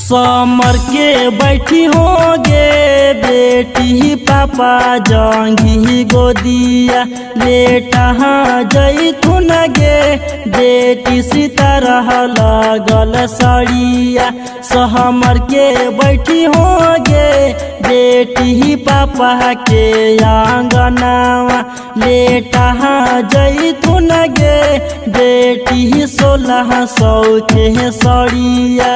समर के बैठी होगे बेटी पापा जंगी गोदिया लेटा जैथुन गे बेटी सीता रह लगल सड़िया। समर के बैठी होगे बेटी पापा के आंगनवा लेटा जैथुन गे बेटी 1600 के सड़िया।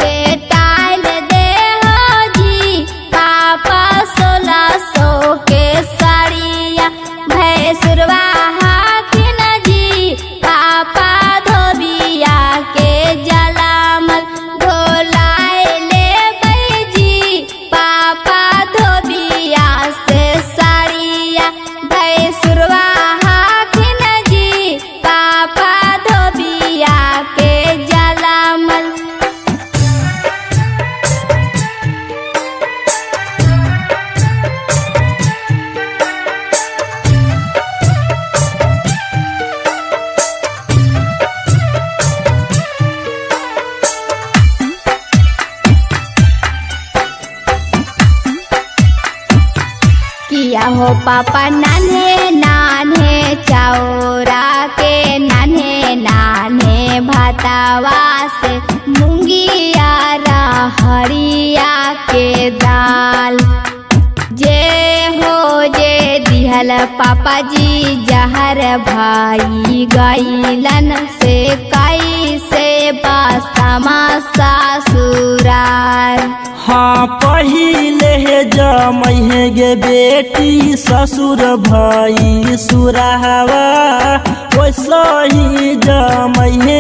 किया हो पापा नान्हे नान्हे चौरा के नान्हे नान्हे भातावा से मूंगिया हरिया के दाल जे हो जे दिहल पापा जी जहर भाई गईलन से कैसे बासमा ससुरार। हाँ पहिले जमैहे गे बेटी ससुर भाई सुरावा वैसा ही जमैहे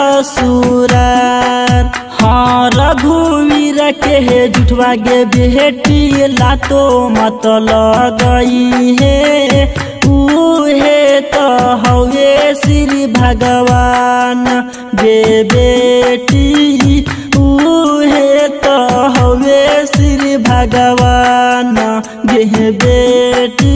ससुरार। हाँ रघुवीर के जुठवा गे बेटी लातो मत लगई है उहे तो हवे श्री भगवान गे बेटी उहे तो हवे श्री भगवान गे बेटी।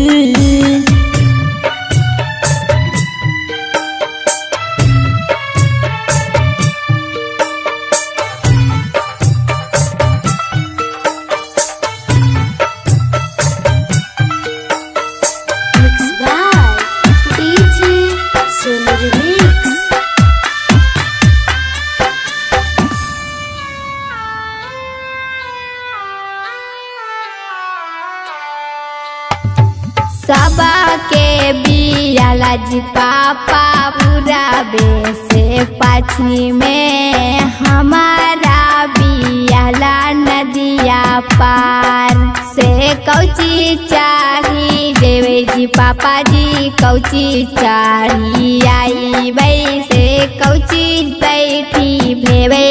सबा के बियाला जी पापा पूरा बेसे पाछी में हमारा बियाला नदिया पार से कौची चाही देवे जी पापा जी कौची चाही आई वैसे कौची बैठी भेवे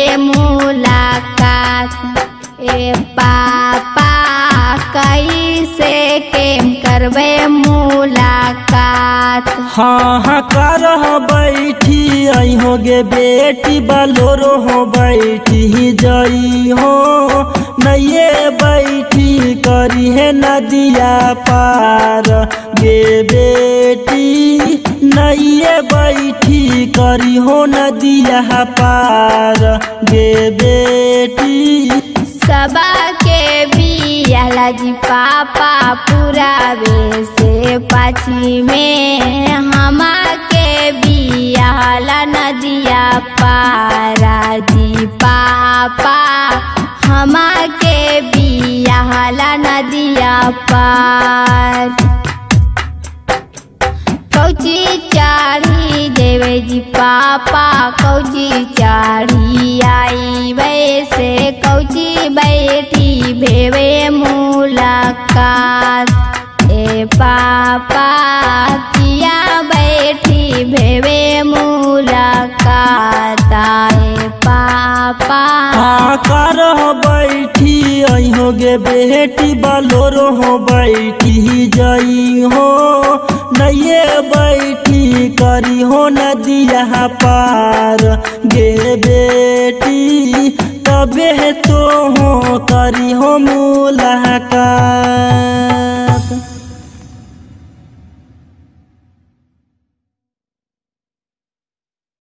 मुलाकात। ए पापा कैसे केम करबे मुलाकात। हाँ कर बैठी आई हो गे बेटी बलोरो हो बैठी जई हो नये बैठी करी है नदिया पार गे बेटी नये बैठी करी हो नदिया पार गे बेटी। सबा के बियाला जी पापा पूरा बेसे पाछी में हमा के बियाला नदिया पारा जी पापा हमा के बियाला नदिया पार। कौची चाढ़ी देवे जी पापा कौची चाढ़ी आई वैसे कौची बैठी भेवे मुलाकात। ए पापा किया बैठी भेवे मुलाकात। ए पापा हाँ कर बैठी आई हो गे बेटी बलोरो हो बैठी जई हो नये बैठी करी हो नदिया पार गे बेटी तबे तो हो करी हो मुलाकात।